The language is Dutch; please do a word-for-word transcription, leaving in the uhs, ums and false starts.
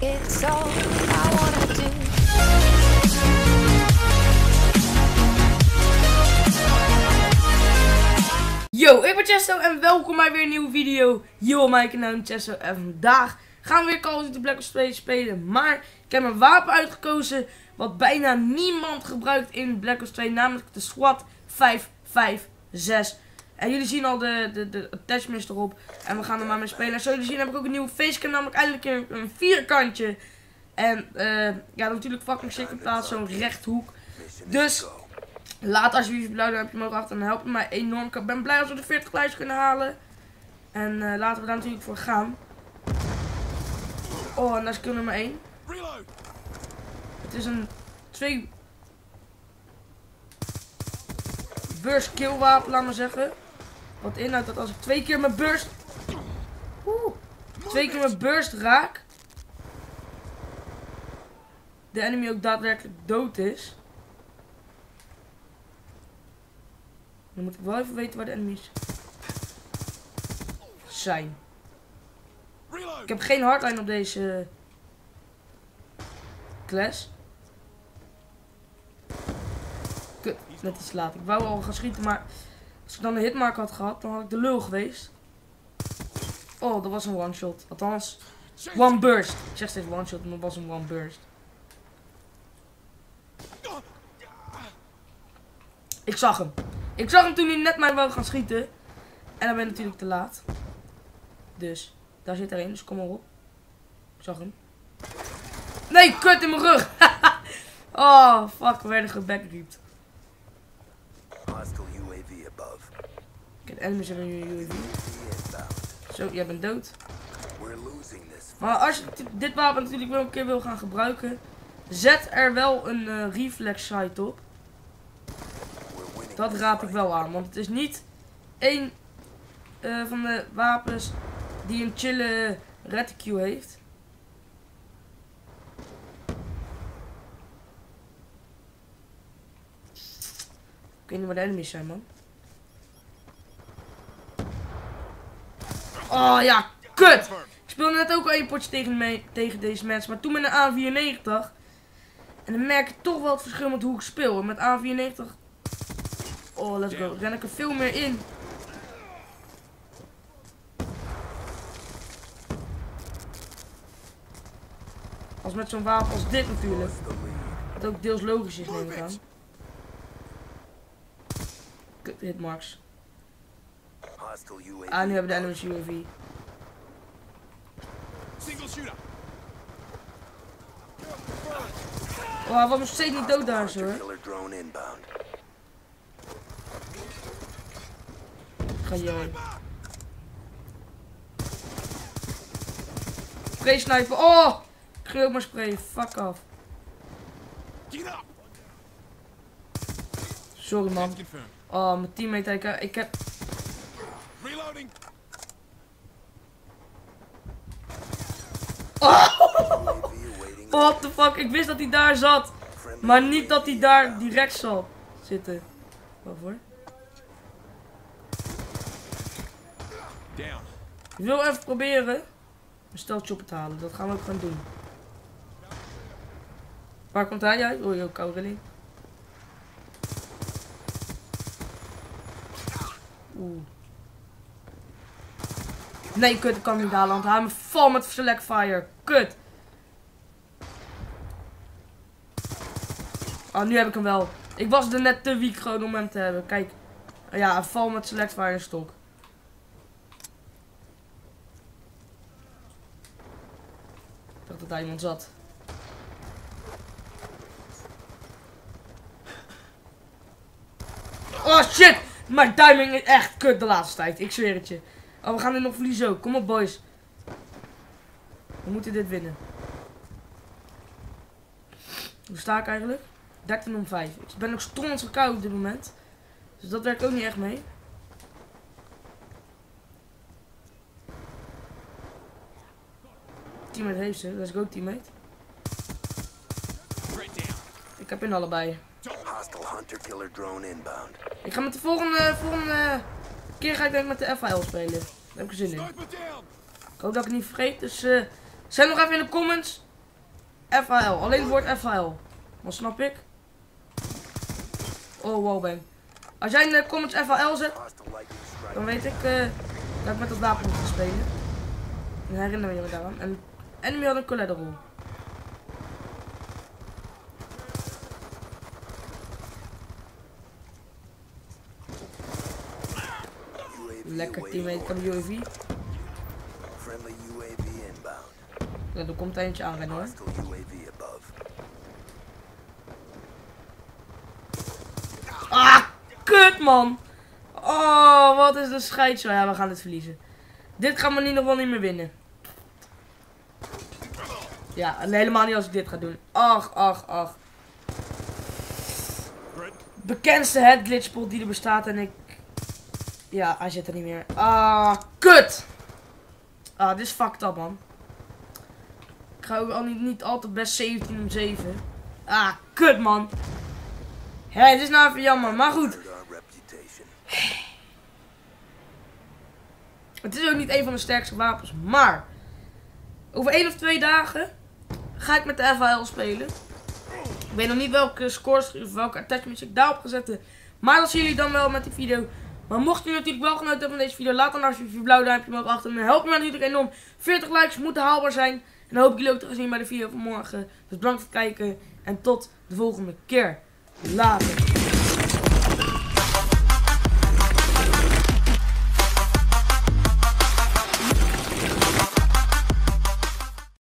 It's all I wanna do. Yo, ik ben Chesto en welkom bij weer een nieuwe video hier op mijn kanaal Chesto. En vandaag gaan we weer Call of Duty Black Ops twee spelen. Maar ik heb een wapen uitgekozen wat bijna niemand gebruikt in Black Ops twee. Namelijk de SWAT vijf vijf zes. En jullie zien al de, de, de attachments erop. En we gaan er maar mee spelen. En zoals jullie zien heb ik ook een nieuwe facecam. Namelijk eindelijk een, een vierkantje. En uh, ja, natuurlijk fucking sick in plaats zo'n rechthoek. Dus laat alsjeblieft een blauw duimpje omhoog achter. Dan helpt het mij enorm. Ik ben blij als we de veertig likes kunnen halen. En uh, laten we daar natuurlijk voor gaan. Oh, en dat is kill nummer één. Het is een twee burst kill wapen, laat maar zeggen. Wat inhoudt dat als ik twee keer mijn burst Oeh, twee keer mijn burst raak, de enemy ook daadwerkelijk dood is. Dan moet ik wel even weten waar de enemies zijn. Ik heb geen hardline op deze class. Kut, net iets laat. Ik wou al gaan schieten, maar als ik dan een hitmark had gehad, dan had ik de lul geweest. Oh, dat was een one shot. Althans, one burst. Ik zeg steeds one shot, maar dat was een one burst. Ik zag hem. Ik zag hem toen hij net mij wou gaan schieten. En dan ben ik natuurlijk te laat. Dus, daar zit er een, dus kom maar op. Ik zag hem. Nee, kut in mijn rug. Oh, fuck, we werden gebackreaped. Kijk, de enemies hebben een U A V. Zo, jij bent dood. Maar als je dit wapen natuurlijk wel een keer wil gaan gebruiken, zet er wel een uh, reflex sight op. Dat raad ik wel aan, want het is niet één uh, van de wapens die een chille reticule heeft. Ik weet niet waar de enemies zijn, man. Oh ja, kut! Ik speelde net ook al een potje tegen, me, tegen deze mensen, maar toen met een A vierennegentig. En dan merk ik toch wel het verschil met hoe ik speel. En met A vierennegentig... Oh, let's go. Ren ik er veel meer in. Als met zo'n wapen als dit natuurlijk. Wat ook deels logisch is, neem ik aan. Kut, hitmarks. Ah, nu hebben de enemies U A V. Oh, hij was nog steeds niet dood daar, zo hoor. Ga hierheen. Spray sniper. Oh! Ik ging ook maar sprayen. Fuck af. Sorry man. Oh, mijn teammate. Ik, ik heb... Oh! What the fuck. Ik wist dat hij daar zat. Maar niet dat hij daar direct zal zitten. Waarvoor? Ik wil even proberen een steltje te halen. Dat gaan we ook gaan doen. Waar komt hij uit? Oh, joh, koude rilling. Oeh. Nee, kut, ik kan niet halen, want hij me vol met select fire. Kut. Oh, nu heb ik hem wel. Ik was er net te weak gewoon om hem te hebben. Kijk. Ja, val met select fire stok. Ik dacht dat daar iemand zat. Oh shit! Mijn timing is echt kut de laatste tijd. Ik zweer het je. Oh, we gaan dit nog verliezen ook. Kom op, boys. We moeten dit winnen. Hoe sta ik eigenlijk? dertien om vijf. Ik ben nog stront verkouden op dit moment. Dus dat werkt ook niet echt mee. Teammate heeft ze. Let's go, teammate. Ik heb in allebei. Ik ga met de volgende, volgende keer ga ik denk met de F I L spelen. Daar heb ik er zin in. Ik hoop dat ik het niet vergeet. Dus uh, zet nog even in de comments F H L. Alleen het woord F H L. Dan snap ik. Oh, wallbang. Als jij in de comments F H L zet, dan weet ik uh, dat ik met dat wapen moet gaan spelen. Dan herinner je me daaraan. En enemy had een collateral. Lekker teammate, ik heb een U A V. Ja, er komt eentje aan rennen hoor. Ah, kut man. Oh, wat is de scheidsrechter. Ja, we gaan dit verliezen. Dit gaan we in ieder geval niet meer winnen. Ja, helemaal niet als ik dit ga doen. Ach, ach, ach. Bekendste headglitchpot die er bestaat en ik... Ja, hij zit er niet meer. Ah, kut. Ah, dit is fucked up man. Ik ga ook al niet, niet altijd best zeventien om zeven. Ah, kut man. Hé, hey, dit is nou even jammer, maar goed. Het is ook niet een van de sterkste wapens, maar over één of twee dagen ga ik met de F H L spelen. Ik weet nog niet welke scores of welke attachments ik daarop ga zetten, maar dat zien jullie dan wel met die video. Maar mocht je natuurlijk wel genoten hebben van deze video, laat dan alsjeblieft een blauw duimpje omhoog achter. Dan help je me natuurlijk enorm. veertig likes moeten haalbaar zijn. En dan hoop ik jullie ook te zien bij de video van morgen. Dus bedankt voor het kijken en tot de volgende keer. Later.